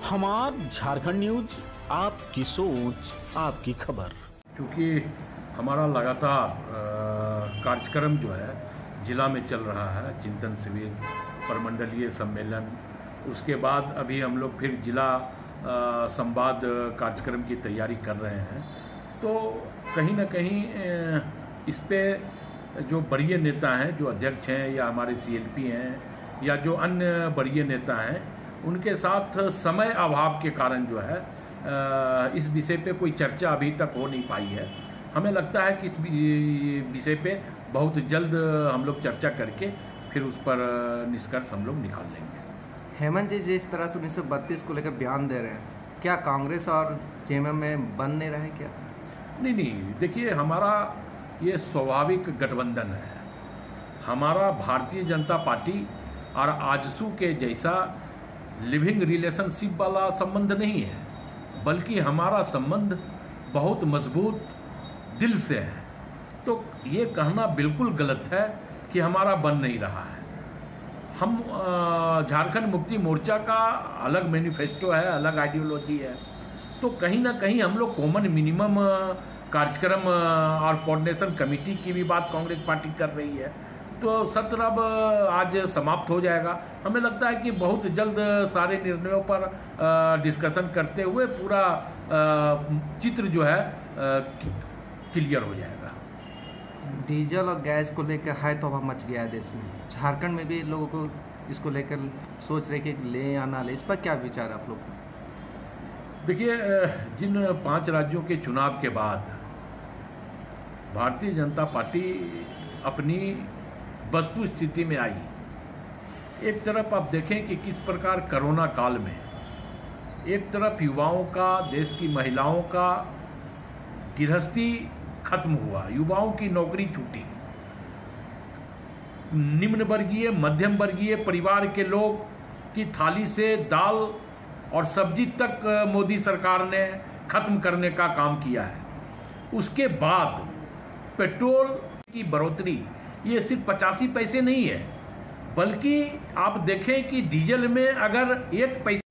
हमार झारखंड न्यूज, आपकी सोच आपकी खबर। क्योंकि हमारा लगातार कार्यक्रम जो है जिला में चल रहा है, चिंतन शिविर, प्रमंडलीय सम्मेलन, उसके बाद अभी हम लोग फिर जिला संवाद कार्यक्रम की तैयारी कर रहे हैं। तो कहीं ना कहीं इस पे जो बड़े नेता हैं, जो अध्यक्ष हैं या हमारे CLP हैं या जो अन्य बड़े नेता हैं, उनके साथ समय अभाव के कारण जो है इस विषय पे कोई चर्चा अभी तक हो नहीं पाई है। हमें लगता है कि इस विषय पे बहुत जल्द हम लोग चर्चा करके फिर उस पर निष्कर्ष हम लोग निकाल लेंगे। हेमंत जी जिस तरह से 1932 को लेकर बयान दे रहे हैं, क्या कांग्रेस और JMM में बन नहीं रहे क्या? नहीं, देखिए, हमारा ये स्वाभाविक गठबंधन है। हमारा भारतीय जनता पार्टी और आजसू के जैसा लिविंग रिलेशनशिप वाला संबंध नहीं है, बल्कि हमारा संबंध बहुत मजबूत दिल से है। तो ये कहना बिल्कुल गलत है कि हमारा बन नहीं रहा है। हम झारखंड मुक्ति मोर्चा का अलग मैनिफेस्टो है, अलग आइडियोलॉजी है। तो कहीं ना कहीं हम लोग कॉमन मिनिमम कार्यक्रम और कोऑर्डिनेशन कमेटी की भी बात कांग्रेस पार्टी कर रही है। तो सत्र अब आज समाप्त हो जाएगा। हमें लगता है कि बहुत जल्द सारे निर्णयों पर डिस्कशन करते हुए पूरा चित्र जो है क्लियर हो जाएगा। डीजल और गैस को लेकर है तौबा मच गया है देश में। झारखंड में भी लोगों को इसको लेकर सोच रहे कि ले या ना ले, इस पर क्या विचार आप लोग? देखिए, जिन 5 राज्यों के चुनाव के बाद भारतीय जनता पार्टी अपनी वस्तु स्थिति में आई। एक तरफ आप देखें कि किस प्रकार कोरोना काल में एक तरफ युवाओं का, देश की महिलाओं का गृहस्थी खत्म हुआ, युवाओं की नौकरी छूटी, निम्न वर्गीय, मध्यम वर्गीय परिवार के लोग की थाली से दाल और सब्जी तक मोदी सरकार ने खत्म करने का काम किया है। उसके बाद पेट्रोल की बढ़ोतरी ये सिर्फ 85 पैसे नहीं है, बल्कि आप देखें कि डीजल में अगर 1 पैसे